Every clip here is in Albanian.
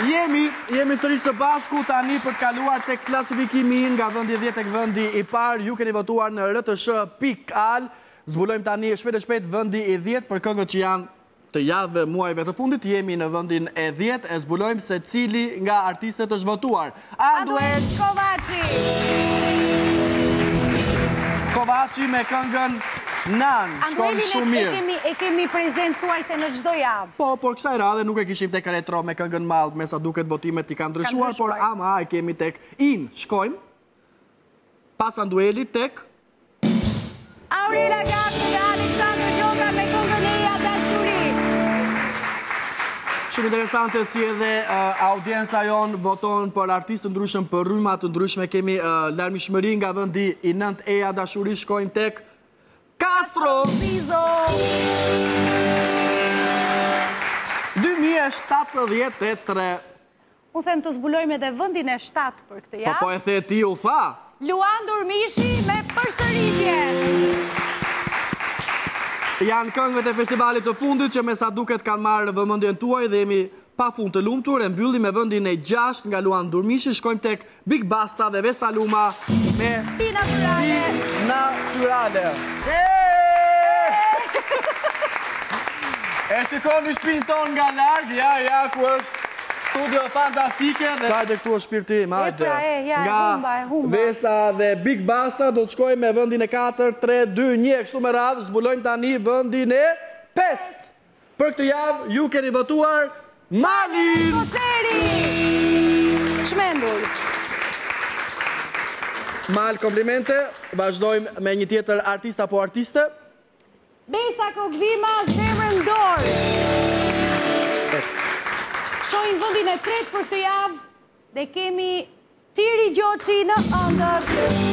Jemi sërish së bashku tani për të kaluar tek klasifikimi nga vendi 10 tek vendi i parë. Ju keni votuar në rtsh.al. Zbulojmë tani shpejt e shpejt vendi i 10 për këngët që janë të javëve muajve të fundit. Jemi në vendin e 10 e zbulojmë se cili nga artistët është votuar. Anduel Kovaci me këngën Nan, shkon shumë mirë. E kemi prezent thuaj se në çdo javë. Po, por kësaj radhe nuk e kishim tek retro me këngën Mall, me sa duket votimet i kanë ndryshuar, por ama e kemi tek In. Shkojmë pas Anduelit tek Aurela Gaci dhe Aleksandër Gjoka me këngën Eja Dashuri. Shumë interesante si edhe audienca jonë voton për artistë ndryshëm, për rryma të ndryshme. Kemi larmishmëri nga vendi i 9 Eja Dashuri. Shkojmë tek Castro 2073. Unë them të zbulojmë edhe vendin e 7 për këtë javë. Po e the ti u tha. Luan Durmishi me Përsëritje. Janë këngët e festivalit të fundit që me sa duket kanë marrë vëmendjen tuaj dhe jemi pa fund të lumtur. E mbyllim me vendin e 6 nga Luan Durmishi. Shkojmë tek Big Basta dhe Vesaluma me Pi Naturale. E shikoni shpinë tonë nga larg, ja, ku është studio fantastike dhe hajde këtu është shpirtim, hajde. Nga Vesa dhe Big Basta do të shkojmë me vendin e 4, 3, 2, 1, kështu me radhë. Zbulojmë tani vendin e 5. Për këtë javë ju keni votuar Malin Koceri. Çmendur. Mal, komplimente. Vazhdojmë me një tjetër artist apo artiste. Besa Kokdhima, Zemrën dorë. Shojmë vendin e 3 për këtë javë dhe kemi Tiri Gjoqi në ëndër.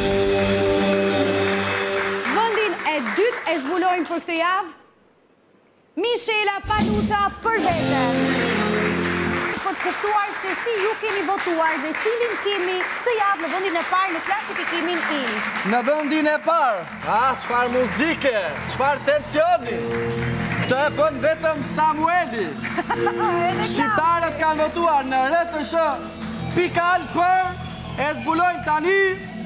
Vendin e 2 e zbulojmë për këtë javë Mishela Paluca Për vete. Për të kuptuar se si ju keni votuar dhe cilin kemi këtë javë në vendin e parë në klasifikimin In. Në vendin e parë, çfarë muzike, çfarë tensioni. Këtë e bën vetëm Samueli. Shqiptarët kanë votuar në rtsh.al për e zbulojmë tani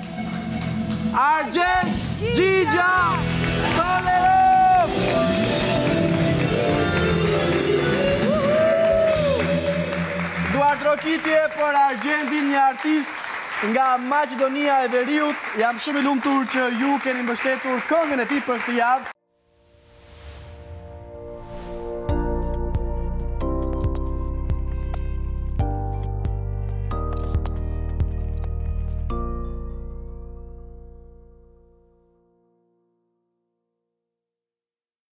Argjend Gjigja Tolerov. Duart Rokitje për Argjendin, një artist nga Maqedonia e Veriut. Jam shumë i lumtur që ju keni mbështetur këngën e tij për këtë javë.